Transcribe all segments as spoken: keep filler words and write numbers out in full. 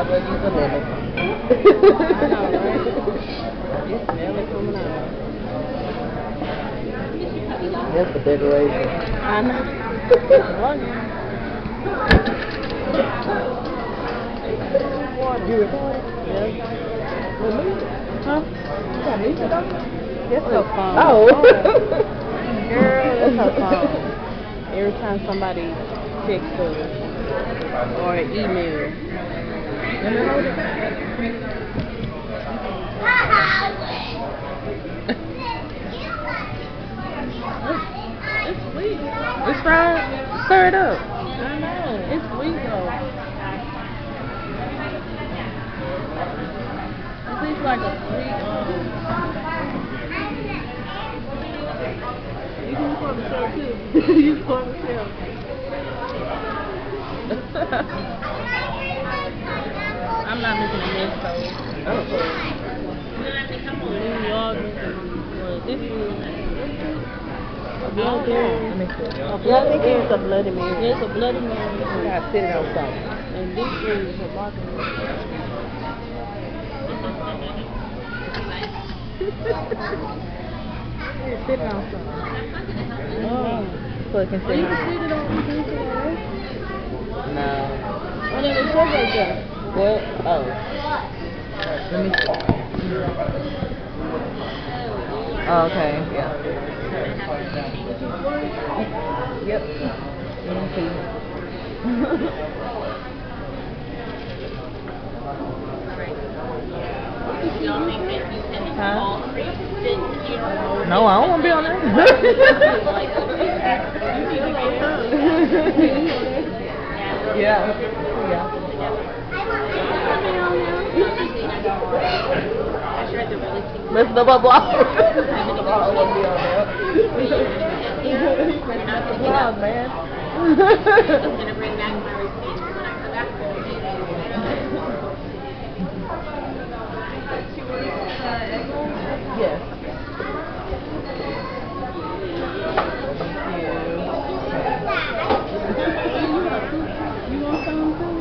Well, use a lemon. I know, right? You smell it coming out. That's the decoration. I know. You recording? Yeah. With me? Huh? You got music on? That's her phone. Oh. Girl, that's her phone. Every time somebody texts her or an email. Let me hold it. It's sweet. It's fried. Stir it up. I know. It's sweet though. It tastes like a sweet, um... You can pour the shell too. You pour the shell. I'm not making a mess though. Oh. New York, well, this is... A blood Let Mary. me see. A Yeah, I blood think Mary. it's a Bloody Mary. Yes, a bloody Mary. You gotta sit it on something. And this is a vodka. Sit it on something. Oh. So it can Oh, sit you on. can sit it on the thing today. No. Oh, no, it's just right there. What? Oh. Let me see. Oh, okay. Yeah. Yep. Let me see. Huh? No, I don't want to be on there. Yeah. Yeah. Mister Blah blah. I don't want to be on there. Mister Blah, man. Yes. You want some too?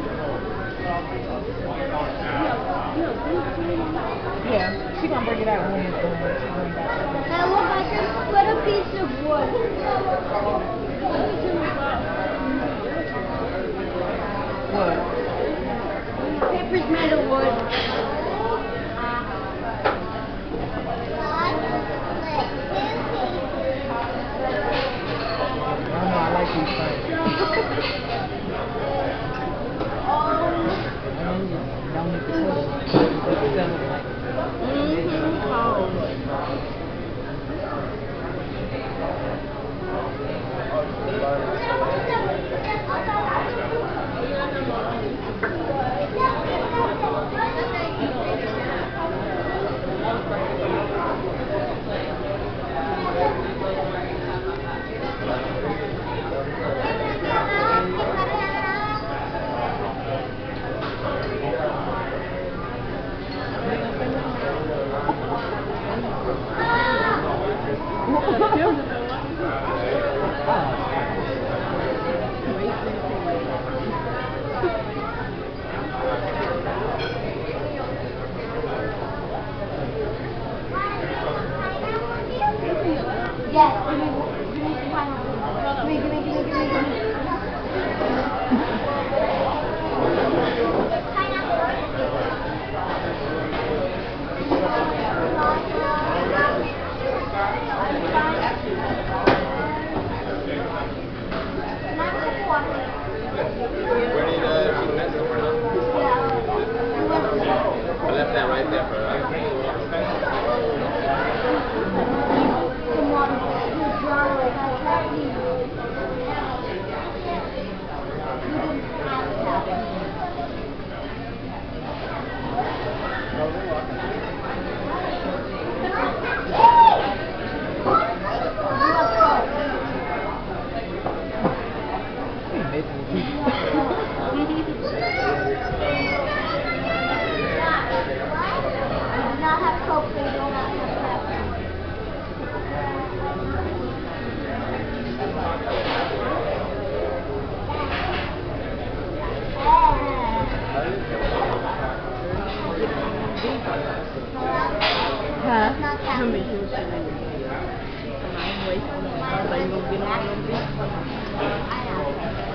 Yeah. She gonna bring it out when it's done. She bring it out. Now look, I just put a piece of wood. What? Paper's made of wood. I don't know, I like these things. I know you don't need to put it. But it sounds like. Mm-hmm. Oh. Yes. Give me, give me some pineapple. Give me, give me, give me, give me, give me. Where did uh, she met somewhere else? I left that right there for her. Not have Coke, so you don't have Pepsi. Come in here, shit. I'm not wasting no time. So you gonna get on them bitch?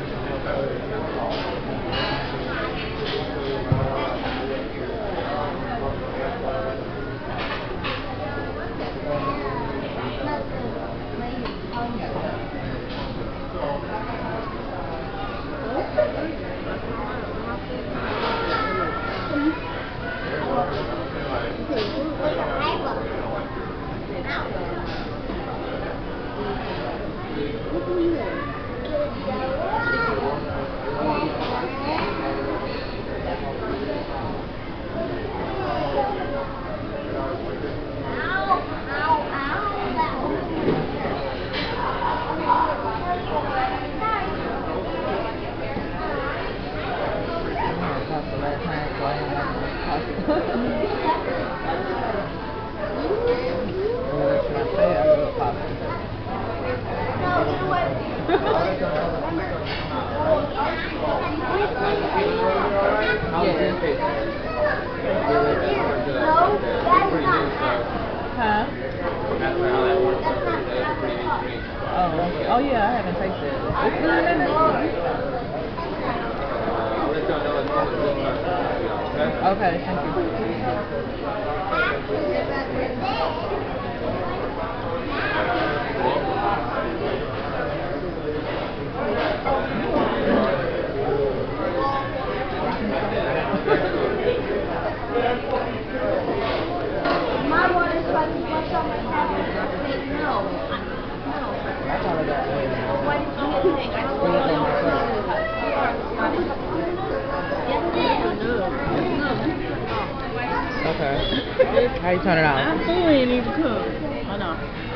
Huh? Oh, okay. Oh yeah, I haven't tasted it. It's good, isn't it? Okay, thank My water is like what's on my tablet. No. No. Why did you get sick? I told you. Okay. How you turn it off? I still ain't even cooked. Oh no.